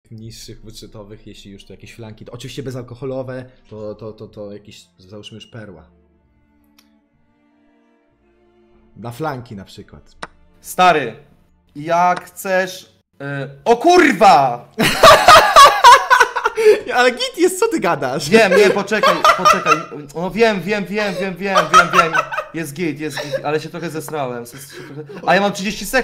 niższych budżetowych, jeśli już to jakieś flanki, to oczywiście bezalkoholowe, to jakieś, załóżmy już perła. Na flanki na przykład. Stary, jak chcesz... O kurwa! Ale git jest, co ty gadasz? Wiem, nie, poczekaj. No wiem. Jest git, ale się trochę zesrałem. A ja mam 30 sekund.